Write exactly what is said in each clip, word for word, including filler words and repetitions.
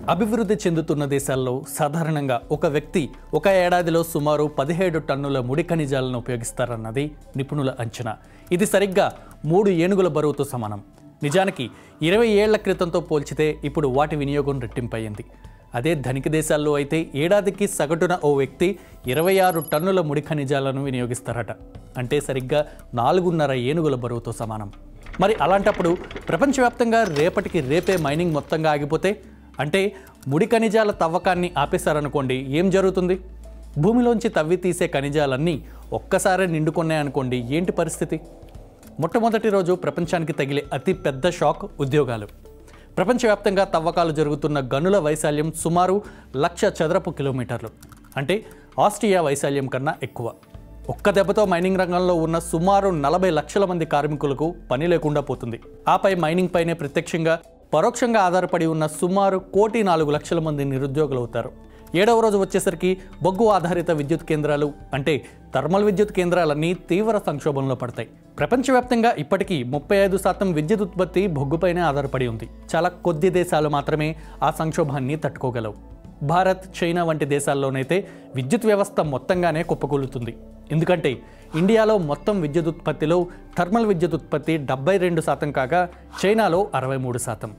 అభివృద్ధి చెందుతున్న దేశాల్లో సాధారణంగా ఒక వ్యక్తి ఒక ఏడాదిలో సుమారు పదిహేడు టన్నుల ముడి ఖనిజాలను ఉపయోగిస్తారన్నది నిపుణుల అంచనా. ఇది సరిగ్గా మూడు ఏనుగుల బరువుతో సమానం. నిజానికి ఇరవై ఏళ్ల క్రితంతో పోల్చితే ఇప్పుడు వాటి వినియోగం రెట్టింపయ్యింది. అదే ధనిక దేశాల్లో అయితే ఏడాదికి సగటున ఓ వ్యక్తి ఇరవై ఆరు టన్నుల ముడి ఖనిజాలను వినియోగిస్తారట. అంటే సరిగ్గా నాలుగున్నర ఏనుగుల బరువుతో సమానం. మరి అలాంటప్పుడు ప్రపంచవ్యాప్తంగా రేపటికి రేపే మైనింగ్ మొత్తంగా ఆగిపోతే, అంటే ముడి ఖనిజాల తవ్వకాన్ని ఆపేశారనుకోండి, ఏం జరుగుతుంది? భూమిలోంచి తవ్వి తీసే ఖనిజాలన్నీ ఒక్కసారే నిండుకున్నాయనుకోండి, ఏంటి పరిస్థితి? మొట్టమొదటి రోజు ప్రపంచానికి తగిలే అతి పెద్ద షాక్ ఉద్యోగాలు. ప్రపంచవ్యాప్తంగా తవ్వకాలు జరుగుతున్న గనుల వైశాల్యం సుమారు లక్ష చదరపు కిలోమీటర్లు, అంటే ఆస్ట్రియా వైశాల్యం కన్నా ఎక్కువ. ఒక్క దెబ్బతో మైనింగ్ రంగంలో ఉన్న సుమారు నలభై లక్షల మంది కార్మికులకు పని లేకుండా పోతుంది. ఆపై మైనింగ్ పైనే ప్రత్యక్షంగా పరోక్షంగా ఆధారపడి ఉన్న సుమారు కోటి నాలుగు లక్షల మంది నిరుద్యోగులు అవుతారు. ఏడవ రోజు వచ్చేసరికి బొగ్గు ఆధారిత విద్యుత్ కేంద్రాలు, అంటే థర్మల్ విద్యుత్ కేంద్రాలన్నీ తీవ్ర సంక్షోభంలో పడతాయి. ప్రపంచవ్యాప్తంగా ఇప్పటికీ ముప్పై ఐదు శాతం విద్యుత్ ఉత్పత్తి బొగ్గుపైనే ఆధారపడి ఉంది. చాలా కొద్ది దేశాలు మాత్రమే ఆ సంక్షోభాన్ని తట్టుకోగలవు. భారత్, చైనా వంటి దేశాల్లోనైతే విద్యుత్ వ్యవస్థ మొత్తంగానే కుప్పకూలుతుంది. ఎందుకంటే ఇండియాలో మొత్తం విద్యుత్ ఉత్పత్తిలో థర్మల్ విద్యుత్ ఉత్పత్తి డెబ్బై రెండు శాతం కాగా చైనాలో అరవై మూడు శాతం.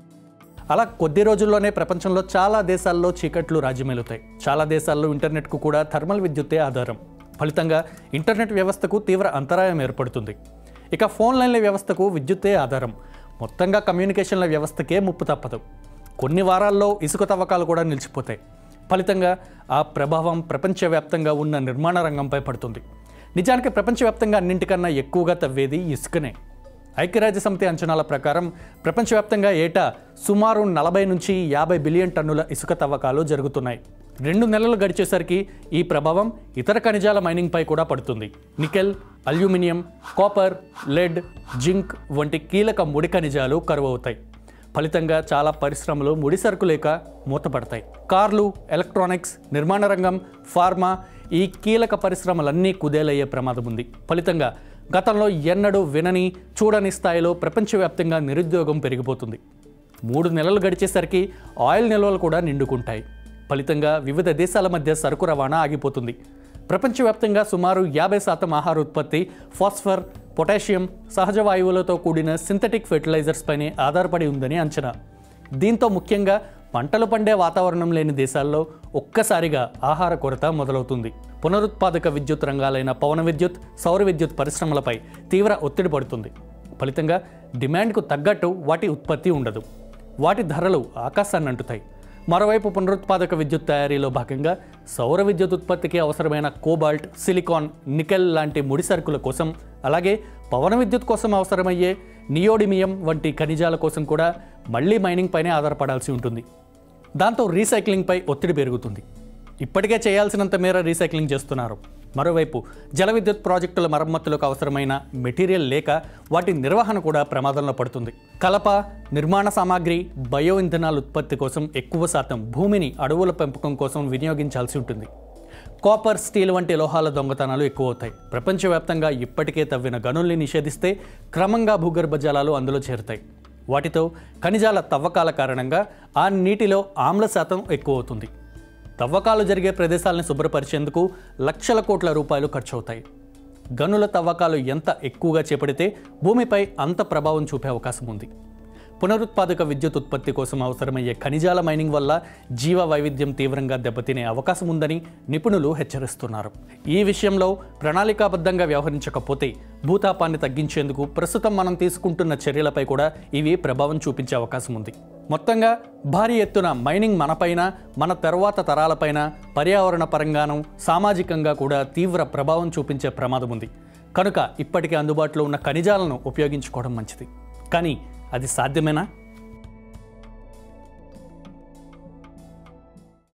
అలా కొద్ది రోజుల్లోనే ప్రపంచంలో చాలా దేశాల్లో చీకట్లు రాజ్యమేలుతాయి. చాలా దేశాల్లో ఇంటర్నెట్కు కూడా థర్మల్ విద్యుత్తే ఆధారం. ఫలితంగా ఇంటర్నెట్ వ్యవస్థకు తీవ్ర అంతరాయం ఏర్పడుతుంది. ఇక ఫోన్ లైన్ల వ్యవస్థకు విద్యుత్తే ఆధారం. మొత్తంగా కమ్యూనికేషన్ల వ్యవస్థకే ముప్పు తప్పదు. కొన్ని వారాల్లో ఇసుక తవ్వకాలు కూడా నిలిచిపోతాయి. ఫలితంగా ఆ ప్రభావం ప్రపంచవ్యాప్తంగా ఉన్న నిర్మాణ రంగంపై పడుతుంది. నిజానికి ప్రపంచవ్యాప్తంగా అన్నింటికన్నా ఎక్కువగా తవ్వేది ఇసుకనే. ఐక్యరాజ్య సమితి అంచనాల ప్రకారం ప్రపంచవ్యాప్తంగా ఏటా సుమారు నలభై నుంచి యాభై బిలియన్ టన్నుల ఇసుక తవ్వకాలు జరుగుతున్నాయి. రెండు నెలలు గడిచేసరికి ఈ ప్రభావం ఇతర ఖనిజాల మైనింగ్పై కూడా పడుతుంది. Nickel, aluminium, copper, lead, zinc వంటి కీలక ముడి ఖనిజాలు కరువు అవుతాయి. ఫలితంగా చాలా పరిశ్రమలు ముడి సరుకు లేక మూతపడతాయి. కార్లు, ఎలక్ట్రానిక్స్, నిర్మాణ రంగం, ఫార్మా ఈ కీలక పరిశ్రమలన్నీ కుదేలయ్యే ప్రమాదం ఉంది. ఫలితంగా గతంలో ఎన్నడూ వినని చూడని స్థాయిలో ప్రపంచవ్యాప్తంగా నిరుద్యోగం పెరిగిపోతుంది. మూడు నెలలు గడిచేసరికి ఆయిల్ నిల్వలు కూడా నిండుకుంటాయి. ఫలితంగా వివిధ దేశాల మధ్య సరుకు రవాణా ఆగిపోతుంది. ప్రపంచవ్యాప్తంగా సుమారు యాభై శాతం ఆహార ఉత్పత్తి ఫాస్ఫర్, పొటాషియం, సహజ వాయువులతో కూడిన సింథటిక్ ఫెర్టిలైజర్స్ పైనే ఆధారపడి ఉందని అంచనా. దీంతో ముఖ్యంగా పంటలు పండే వాతావరణం లేని దేశాల్లో ఒక్కసారిగా ఆహార కొరత మొదలవుతుంది. పునరుత్పాదక విద్యుత్ రంగాలైన పవన విద్యుత్, సౌర విద్యుత్ పరిశ్రమలపై తీవ్ర ఒత్తిడి పడుతుంది. ఫలితంగా డిమాండ్కు తగ్గట్టు వాటి ఉత్పత్తి ఉండదు. వాటి ధరలు ఆకాశాన్ని అంటుతాయి. మరోవైపు పునరుత్పాదక విద్యుత్ తయారీలో భాగంగా సౌర విద్యుత్ ఉత్పత్తికి అవసరమైన కోబాల్ట్, సిలికాన్, నికెల్ లాంటి ముడి సరుకుల కోసం, అలాగే పవన విద్యుత్ కోసం అవసరమయ్యే నియోడిమియం వంటి ఖనిజాల కోసం కూడా మళ్లీ మైనింగ్ పైనే ఆధారపడాల్సి ఉంటుంది. దాంతో రీసైక్లింగ్పై ఒత్తిడి పెరుగుతుంది. ఇప్పటికే చేయాల్సినంత మేర రీసైక్లింగ్ చేస్తున్నారు. మరోవైపు జల విద్యుత్ ప్రాజెక్టుల మరమ్మతులకు అవసరమైన మెటీరియల్ లేక వాటి నిర్వహణ కూడా ప్రమాదంలో పడుతుంది. కలప, నిర్మాణ సామాగ్రి, బయో ఇంధనాల ఉత్పత్తి కోసం ఎక్కువ శాతం భూమిని అడవుల పెంపకం కోసం వినియోగించాల్సి ఉంటుంది. కాపర్, స్టీల్ వంటి లోహాల దొంగతనాలు ఎక్కువ అవుతాయి. ప్రపంచవ్యాప్తంగా ఇప్పటికే తవ్విన గనుల్ని నిషేధిస్తే క్రమంగా భూగర్భ జలాలు అందులో చేరుతాయి. వాటితో ఖనిజాల తవ్వకాల కారణంగా ఆ నీటిలో ఆమ్ల శాతం ఎక్కువ అవుతుంది. తవ్వకాలు జరిగే ప్రదేశాలను శుభ్రపరిచేందుకు లక్షల కోట్ల రూపాయలు ఖర్చవుతాయి. గనుల తవ్వకాలు ఎంత ఎక్కువగా చేపడితే భూమిపై అంత ప్రభావం చూపే అవకాశం ఉంది. పునరుత్పాదక విద్యుత్ ఉత్పత్తి కోసం అవసరమయ్యే ఖనిజాల మైనింగ్ వల్ల జీవ వైవిధ్యం తీవ్రంగా దెబ్బతినే అవకాశం ఉందని నిపుణులు హెచ్చరిస్తున్నారు. ఈ విషయంలో ప్రణాళికాబద్ధంగా వ్యవహరించకపోతే భూతాపాన్ని తగ్గించేందుకు ప్రస్తుతం మనం తీసుకుంటున్న చర్యలపై కూడా ఇవి ప్రభావం చూపించే అవకాశం ఉంది. మొత్తంగా భారీ ఎత్తున మైనింగ్ మనపైన, మన తర్వాత తరాలపైన పర్యావరణ పరంగానూ సామాజికంగా కూడా తీవ్ర ప్రభావం చూపించే ప్రమాదం ఉంది. కనుక ఇప్పటికే అందుబాటులో ఉన్న ఖనిజాలను ఉపయోగించుకోవడం మంచిది. కానీ అది సాధ్యమేనా?